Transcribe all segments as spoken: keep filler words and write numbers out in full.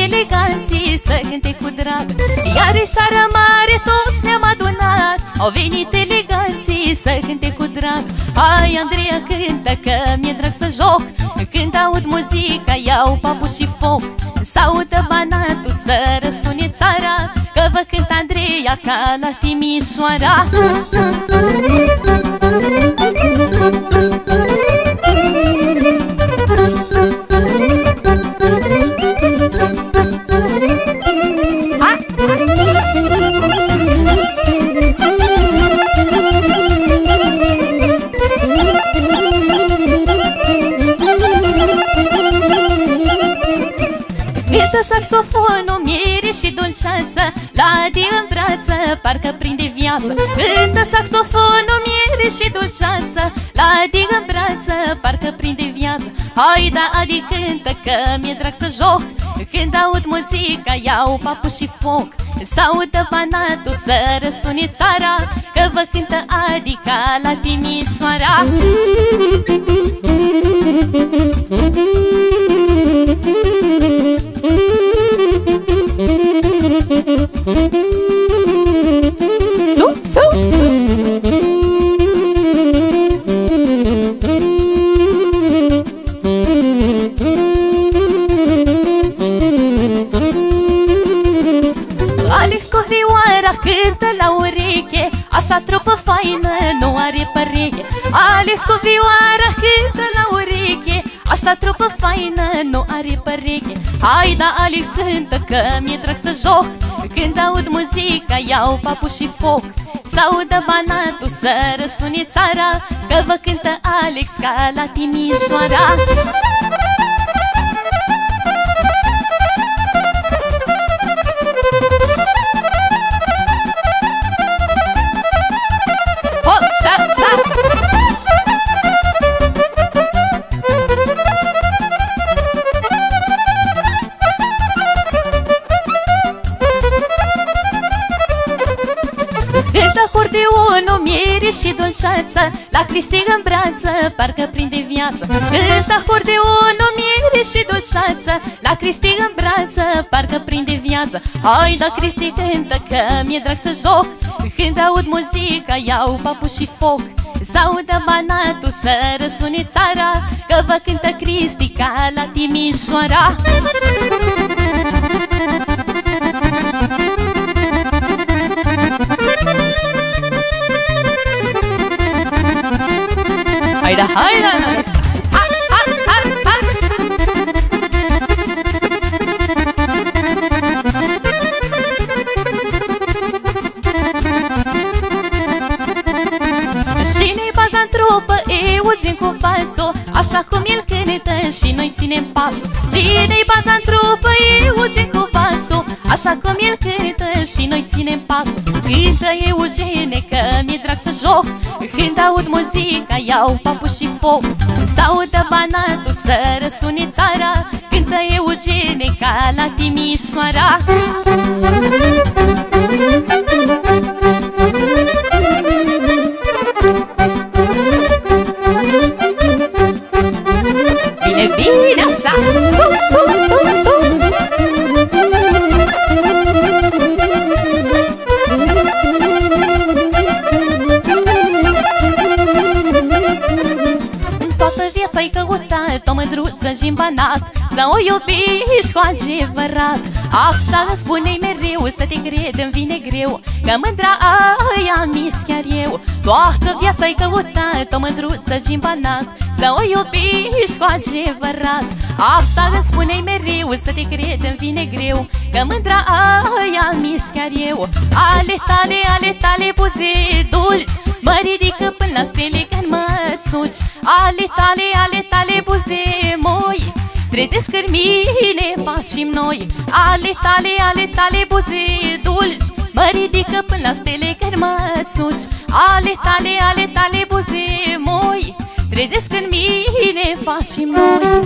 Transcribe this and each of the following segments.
eleganții să cânte cu drag. Iar e seara mare, toți ne-am adunat, au venit eleganții să cânte cu drag. Hai, Andreea, cântă că mi-e drag să joc, când aud muzica iau papu și foc. S-audă Banatul, să răsune țara, că vă cânt Andreea ca la Timișoara. Cântă saxofonul, miere și dulceață, la Adi în brață, parcă prinde viață. Cântă saxofonul, miere și dulceață, la Adi în brață, parcă prinde viață. Hai, da, Adi, cântă că mi-e drag să joc, când aud muzica iau papu și foc. S-audă Banatul, să răsune țara, că vă cântă Adi ca la Timișoara. Sup, sup. Alex cu vioara cântă la ureche, așa trupă faină nu are pereche. Alex cu vioara cântă la ureche, așa trupă faină nu are pereche. Hai, da, Alex, cântă că mi-e drag să joc, când aud muzica iau papu și foc. S-audă Banatul, să răsune țara, că vă cântă Alex ca la Timișoara. Cântă acordeonul, miere și dulceață, la Cristi în brață, parcă prinde viață. Cântă acordeonul, miere și dulceață, la Cristi în brață, parcă prinde viață. Hai, da, Cristi, cântă că mi-e drag să joc, când aud muzica iau papu și foc. S-audă Banatul, să răsune țara, că vă cântă Cristi ca la Timișoara. Haida, haida, ha, ha, ha, ha. Și-ne-i baza-n trupă, Eugen cu pasul, așa cum el cântă și noi ținem pasul. Și-ne-i baza-n trupă, Eugen cu pasul, așa cum el cântă și noi ținem pasul. Cântă, Eugene, că mi-e drag să joc, când aud muzica iau papu și foc. S-audă Banatul, să răsune țara, cântă, Eugene, ca la Timișoara. Bine, bine, așa, sus, sus, sus, sus. Toată viața-i căutat o mândruță și-n Banat, să o iubiști cu adevărat. Asta îmi spune-i mereu, să te cred, îmi vine greu, că mândra aia mi-s chiar eu. Toată viața-i căutat o mândruță și-n Banat, să o iubiști cu adevărat. Asta îmi spune-i mereu, să te cred, îmi vine greu, că mândra aia mi-s chiar eu. Ale tale, ale tale buze dulci, mă ridică până la stele când mă țuci. Ale tale, ale tale buze moi, trezesc în mine facem noi. Ale tale, ale tale buze dulci, mă ridică până la stele când mă țuci. Ale tale, ale tale buze moi, trezesc în mine facem noi.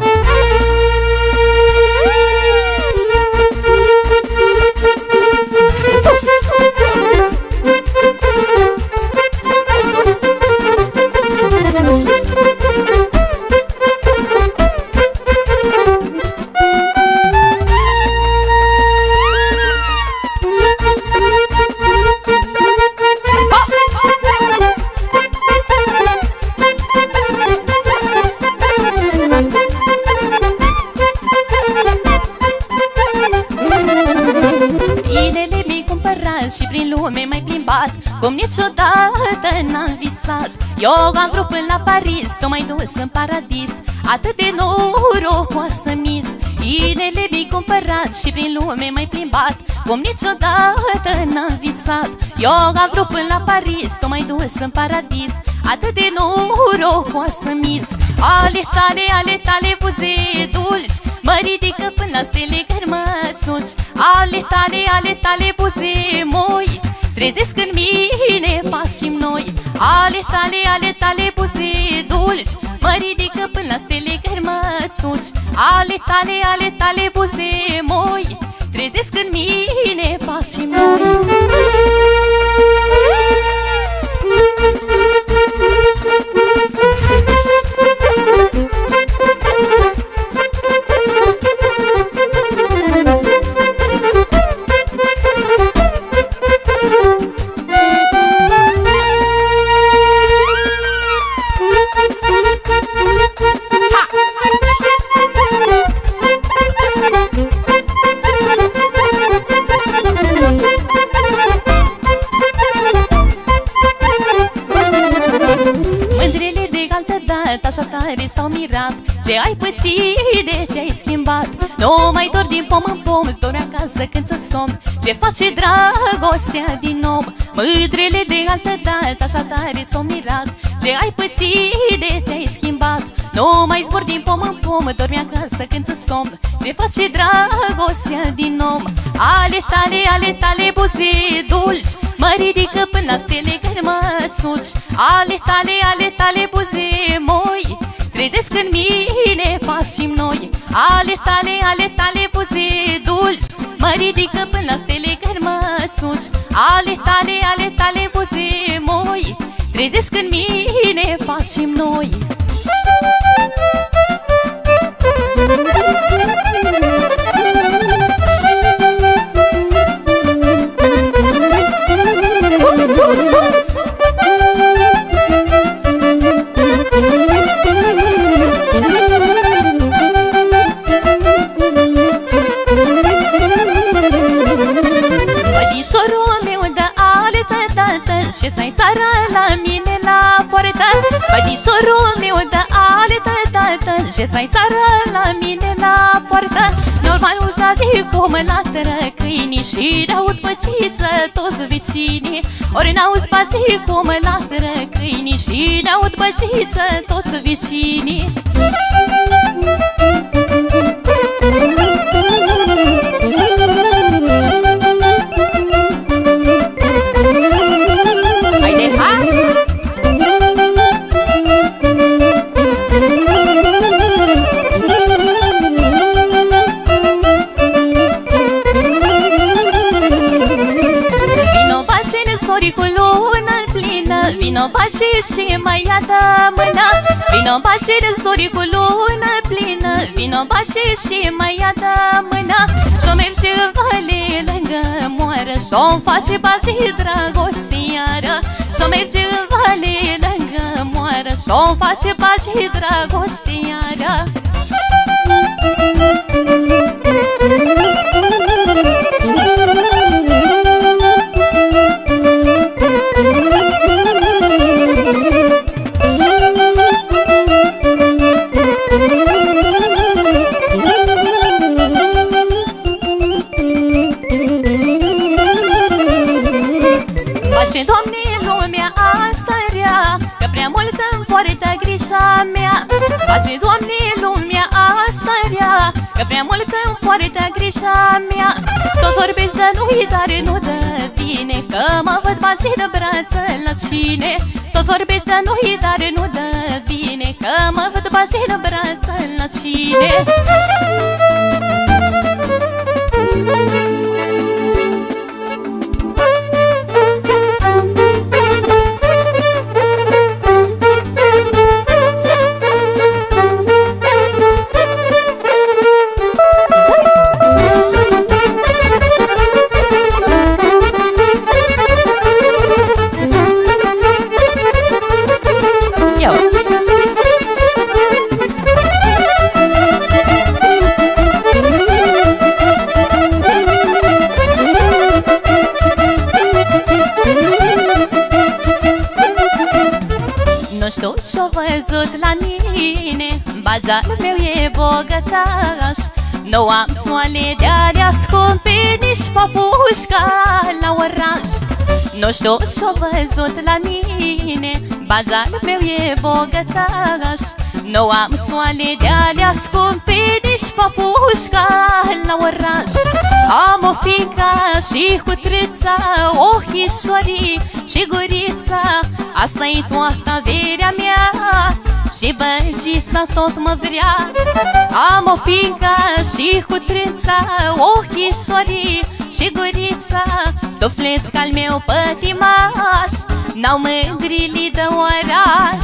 și prin lume m-ai plimbat, cum niciodată n-am visat. Eu am vrut până la Paris, tu m-ai dus în paradis, atât de norocoasă mis. Inele mi-ai cumpărat și prin lume m-ai plimbat, cum niciodată n-am visat. Eu am vrut până la Paris, tu m-ai dus în paradis, atât de norocoasă mis. Ale tale, ale tale buze dulci mă ridică până la stele cărmățuci. Ale tale, ale tale buze moi trezesc în mine pași noi. Ale tale, ale tale buze dulci mă ridică până la stele cărmățuci. Ale tale, ale tale buze moi trezesc în mine pași noi. Așa tare s-au mirat ce ai pățit de te-ai schimbat. Nu mai dor din pom în pom, dor acasă când ți somn. Ce face dragostea din om? Mândrele de altă dată așa tare s-au mirat ce ai pățit de te-ai schimbat. Nu mai zbor din pom în pom, dormi acasă când ți somn. Ce face dragostea din om? Ale tale, ale tale buze dulci mă ridică până la stele cărmățuci. Ale tale, ale tale buze moi trezesc în mine pași noi. Ale tale, ale tale buze dulci mă ridică până la stele cărmățuci. Ale tale, ale tale buze moi trezesc în mine pași noi. Și stai seara la mine la poartă, bădișorul meu de altă dată. Și stai seara la mine la poartă. Normal uzați cum latră câinii și n-aud păciță toți vecinii. Ori n-auzi paci cum latră câinii și n-aud păciță toți vecinii. Vino bași și mai ia de mână, vino bași de zori cu lună plină. Vino bași și mai ia de mână, și-o merge vale lângă moară, și-o face bași dragostiară. Și-o merge vale lângă moară, și-o face bași dragostiară. Face, Doamne, lumea asta rea, că prea mult îmi poartă grija mea. Face, Doamne, lumea asta rea, că prea mult îmi poartă grija mea. Toți vorbesc de noi, dar nu dă bine, că mă văd bagi de brață la cine. Toți vorbesc de noi, dar nu dă bine, că mă văd bagi de brață la cine. Yo. Bajalul meu e bogătaș, nu am soale de alea scumpe, nici papușca la oraș. Nu știu ce-o văzut la mine, bajalul meu e bogătaș, nu am soale de alea scumpe, nici papușca la oraș. Am o pica și hutreța, ochișorii și gurița, asta-i toată averea mea și băjița tot mă vrea. Am o pica și hutreța, ochișorii și gurița, suflet ca-l meu pătimaș, n-au mândrilii de oraș.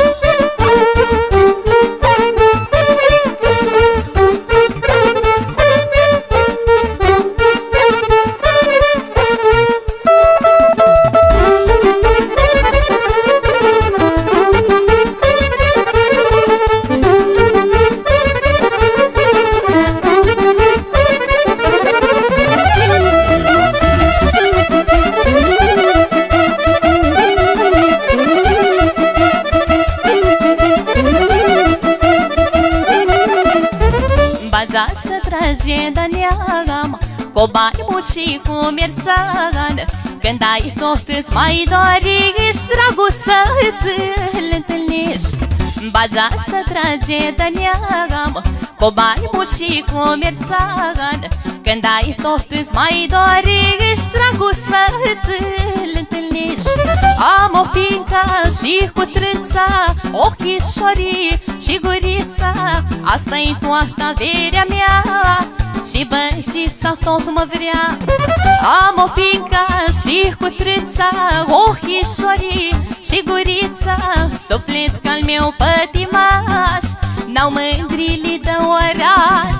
Baja să trage de neam, cu bani mulți și cu merțan. Când ai tot îți mai dorești, dragul să-ți-l întâlnești. Baja să trage de neam, cu bani mulți și cu merțan. Când ai tot îți mai dorești, dragul să-ți-l întâlnești. Am o pinca și hutreța, ochișorii și gurița, asta-i toată averea mea și băjița tot mă vrea. Am o pinca și hutreța, ochișorii și gurița, suflet ca-l meu pătimaș, n-au mândrilii de oraș.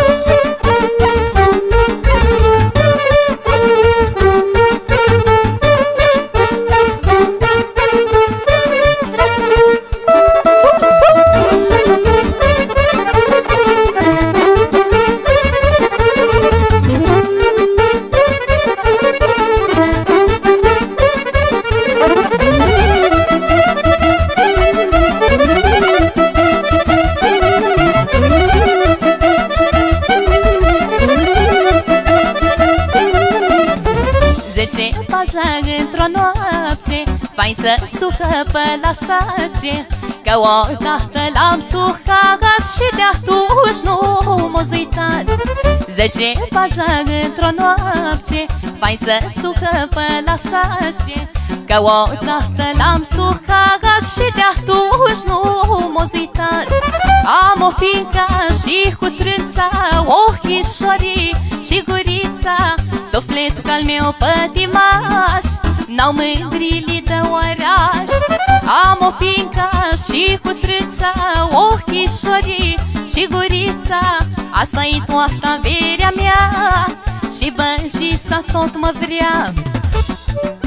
Zece paja într-o noapte, fain să sucă pe la sace, că odată l-am sucat și de atunci nu m-o uitat. Zece paja într-o noapte, fain să sucă pe la sace, că odată l-am sucat și de atunci nu m-o uitat. Am o pica și hutreța, ochișorii și gurița, sufletul ca-l meu pătimaș, n-au mândrilii de oraș. Am o pinca și hutreța, ochișorii și gurița, asta-i toată averea mea și băjița tot mă vrea.